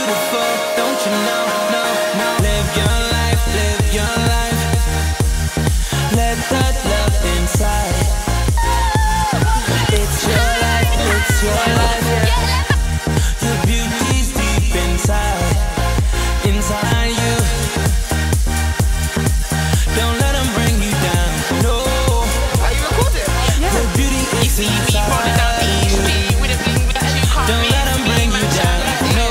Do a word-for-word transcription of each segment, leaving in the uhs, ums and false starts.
beautiful, don't you know, no, no. Live your life, live your life. Let that love inside. It's your life, it's your life. Your beauty's deep inside, inside you. Don't let them bring you down, no. Are you recording? Yeah. Your beauty is inside you. Don't let them bring you down, no.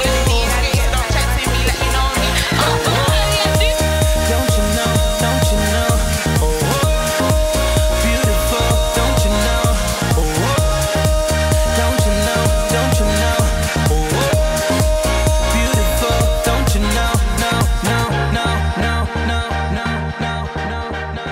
Don't you know, don't you know, oh, oh, beautiful, don't you know, oh, oh, don't you know, don't you know, oh, oh, beautiful, don't you know, no, no, no, no, no, no, no, no, no,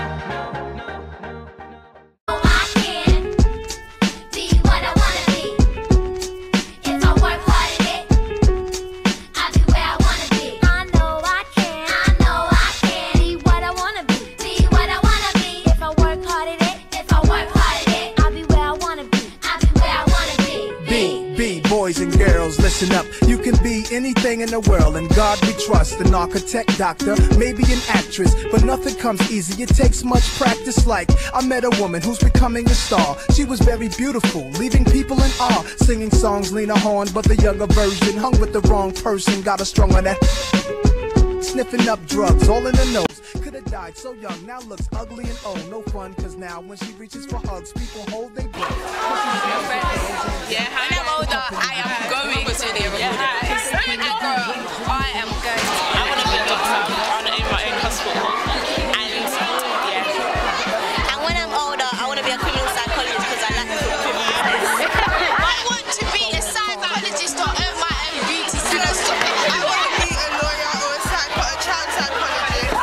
no. I can be what I wanna be. If I work hard at it, I'll be where I wanna be. I know I can, I know I can be what I wanna be. Be what I wanna be. If I work hard at it, if I work hard at it, I'll be where I wanna be. I'll be where I wanna be. B, B, boys and girls, listen up. You can be anything in the world, and God we trust. An architect, doctor, maybe an actress, but nothing comes easy. It takes much practice. Like, I met a woman who's becoming a star. She was very beautiful, leaving people in awe. Singing songs, Lena Horne, but the younger version. Hung with the wrong person, got her strung on that. Sniffing up drugs, all in the nose. Could've died so young, now looks ugly and old. No fun, cause now when she reaches for hugs, people hold their breath. Yeah, when I'm older, I am going to the yeah, when I grow up, I am going to. I want to be a doctor. I want to own my own hospital. And yeah. And when I'm older, I want to be a criminal psychologist because I like to do criminal. I want to be a psychologist or own my own beauty salon. I want to be a lawyer or a psycho, a child psychologist.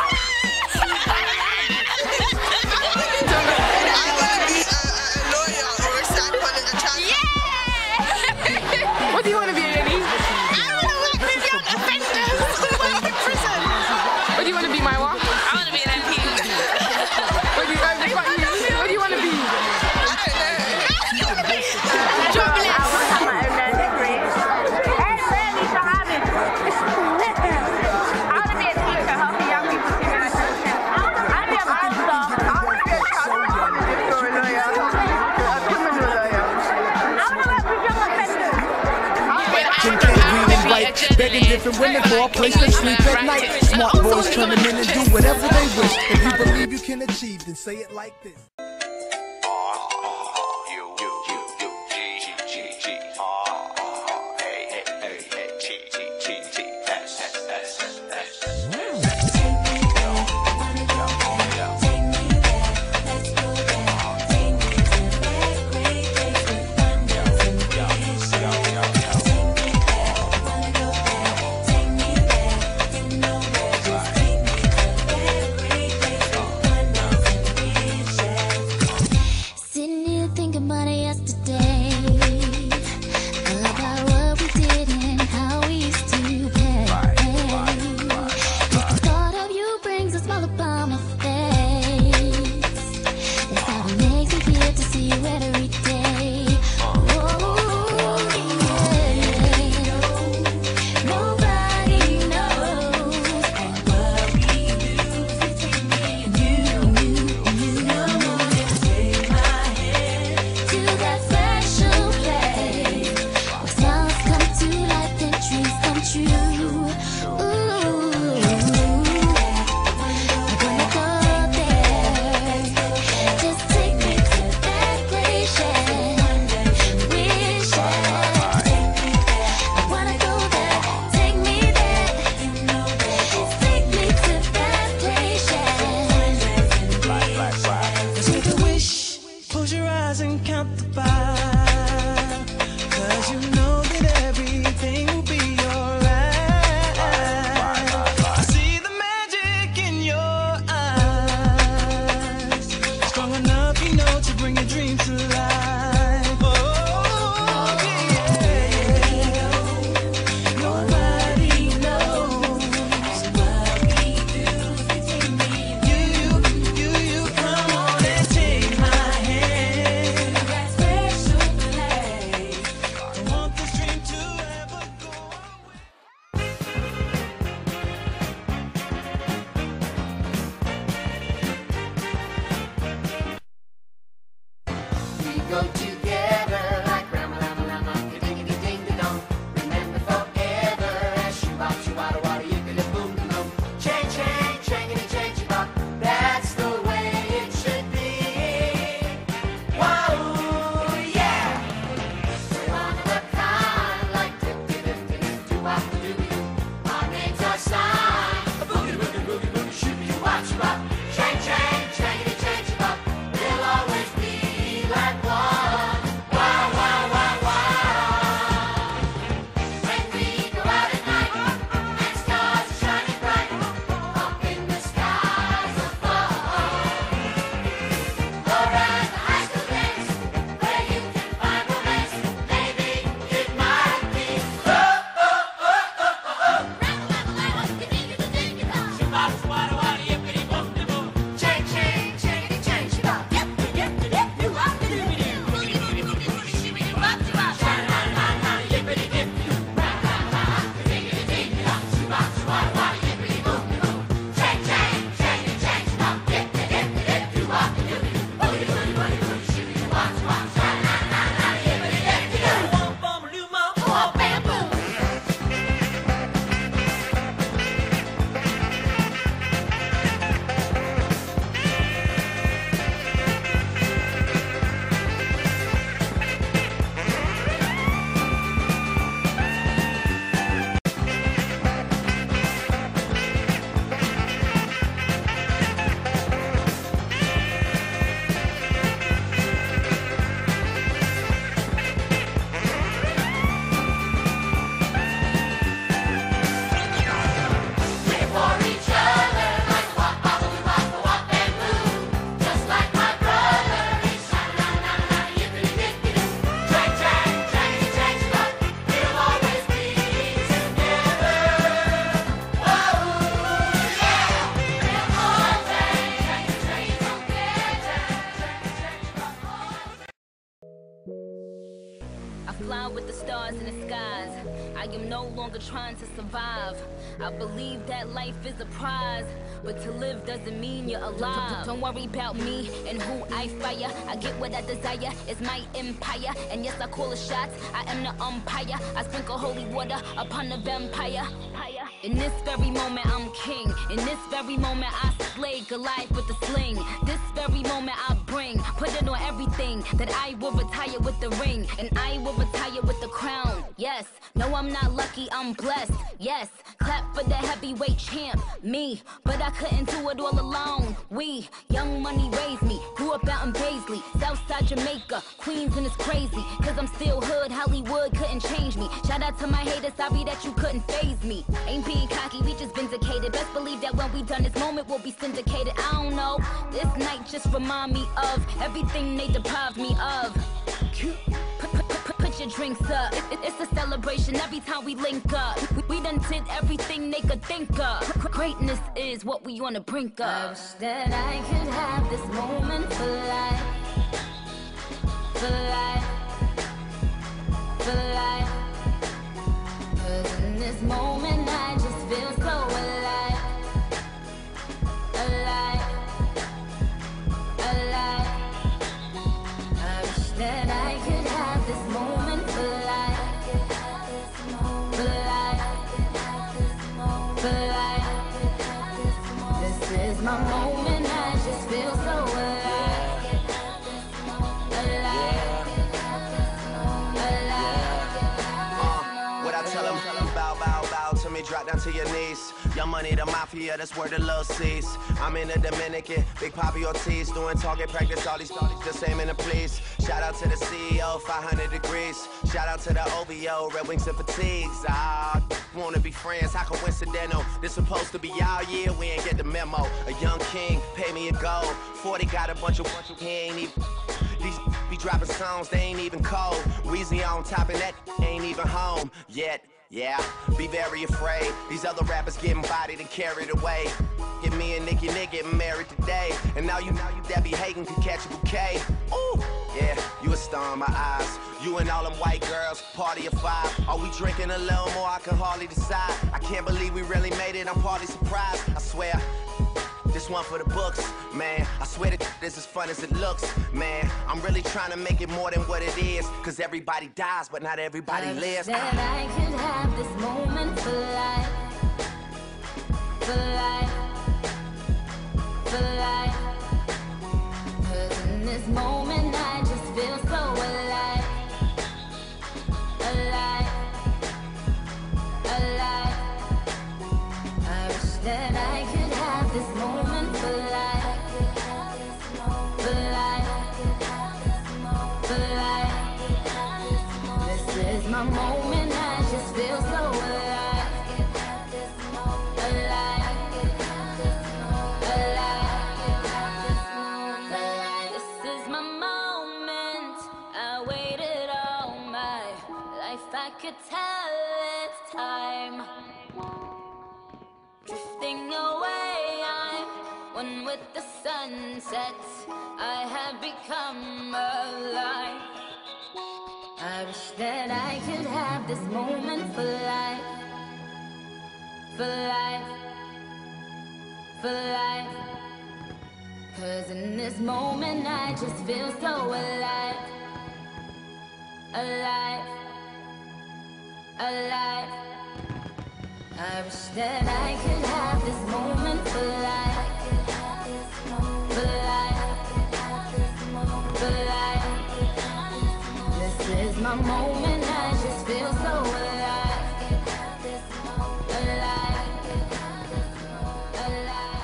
I want to be a, a lawyer or a psychologist, a child. Yeah. What do you want to be, Ellie? I want to work with young offenders who work in prison. What do you want to be, Maiwa? I want to be an M P. What do you, uh, what, what do you want to be? I don't know. Jobless. I want to have my own learning degree. And really to have it. I want to be a teacher, helping young people to learn. I want to be a pastor. I want to be a child psychologist or a lawyer. A criminal lawyer. I want to work with young offenders. Jim can't read and write, begging different women for a place to sleep at night. Smart boys turning in and do whatever they wish. If you believe you can achieve, then say it like this. Sitting here thinking about it yesterday, about what we did and how we used to play. Just the thought of you brings a smile upon my face. That's how it makes me feel to see you every day. Oh, yeah. Nobody knows what we do between me and you, and you know. To that special place where smiles come to life and dreams come true. Ooh, I'm gonna go there. Just take me to that place, yeah. Wish, yeah. I wanna go there. Take me there. Just take me to that place, yeah. Take a wish, close your eyes and count the five, cause you know that everything will be alright. go together like rama lama lama, ding ding ding ding dong. Remember forever as you bop, you wada wada, yippity boom boom. Chang chang, changity changity bop. That's the way it should be. Wow, yeah. We're one of a kind, like dip dip dip dip dip doo wop doo doo. Our names are signed. A boogie boogie boogie boogie shoot you wop you bop. Chang chang, changity changity bop. We'll always be like one. Wow wow wow wow. When we go out at night and stars are shining bright, up in the skies above. Around the high school days, where you can find romance, maybe it might be. Oh oh oh oh oh oh. Shabbat wada wada yippity boom de boom. Chang chang changity changity bop. Yep yep yep you rock the doo doo. Boogie boogie boogie boogie shimmy you bop you bop. Sha la la la yippity dip doo. Ra la la diggity ding dong. Shabbat wada wada yippity boom de boom. Chang chang changity changity bop. Yep yep yep you rock the doo doo. Boogie boogie boogie boogie shimmy you bop you bop. Sha la la la yippity dip doo. Bum bum luma. Oh bam boom. We're for each other like wop wop wop wop and boo. Just like my brother, he's sha la la la yippity dippity doo. Chang chang changity changity bop. We'll always be together. Whoa, yeah. We'll all change, change, change, don't care, change, change, change, bop. I fly with the stars in the skies. I am no longer trying to survive. I believe that life is a prize, but to live doesn't mean you're alive. Don't worry about me and who I fire. I get what I desire, it's my empire. And yes, I call the shots, I am the umpire. I sprinkle holy water upon the vampire. In this very moment, I'm king. In this very moment, I slay Goliath with the sling. This very moment, I bring, put it on everything, that I will retire with the ring, and I will retire with the crown. Yes, no, I'm not lucky, I'm blessed. Yes, clap for the heavyweight champ, me. But I couldn't do it all alone. We, young money raised me, grew up out in Paisley, Southside Jamaica, Queens, and it's crazy, cause I'm still hood, Hollywood couldn't change me. Shout out to my haters, sorry that you couldn't faze me. Ain't being cocky, we just vindicated. Best believe that when we done this moment, we'll be syndicated. I don't know, this night just remind me of everything they deprived me of. Put, put, put, put your drinks up. It, it, it's a celebration every time we link up. We, we done did everything they could think of. Greatness is what we on the brink of. I wish that I could have this moment for life, for life, for life. Cause in this moment I just feel so alive, alive, alive. I wish that I could have this moment for life, for life, for life. This is my moment, I just feel so alive, alive, alive. What I tell them, bow, bow, bow to me, drop down to your knees. Young money, the mafia, that's where the love sees. I'm in the Dominican, Big Papi Ortiz, doing target practice, all these starties just aiming to please. Shout out to the C E O, five hundred degrees. Shout out to the O V O, Red Wings and Fatigues. Ah, wanna be friends, how coincidental. This supposed to be our year, we ain't get the memo. A young king, pay me a gold. forty got a bunch of, bunch of, he ain't even. These be dropping songs, they ain't even cold. Weezy on top and that ain't even home yet. Yeah, be very afraid. These other rappers getting bodied and carried away. Get me and Nicki Nick getting married today. And now you, now you that be hating can catch a bouquet. Ooh, yeah, you a star in my eyes. You and all them white girls, party of five. Are we drinking a little more? I can hardly decide. I can't believe we really made it, I'm partly surprised. I swear, This one for the books, man. I swear that this is as fun as it looks, man. I'm really trying to make it more than what it is. Cause everybody dies, but not everybody I lives. That I could have this moment for life. For life. For life. Cause in this moment I just feel so alive. Alive. Alive. I wish that I could have this moment for life. For life. For life. This is my moment, I just feel so alive. Alive. Alive. This is my moment. I waited all my life, I could tell it's time. Drifting away, I'm one with the sunset. I have become alive. I wish that I could have this moment for life. For life. For life. Cause in this moment I just feel so alive. Alive. Alive. I wish that I could have this moment for life. For life. For life. This is my moment, I just feel so alive. Alive. Alive.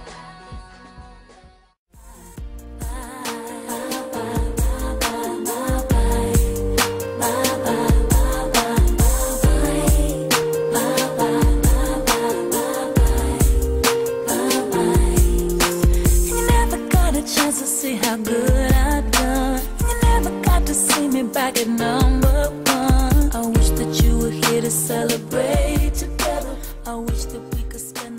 You never got a chance to see how good I've done. You never got to see me back at number one. I wish that you were here to celebrate together. I wish that we could spend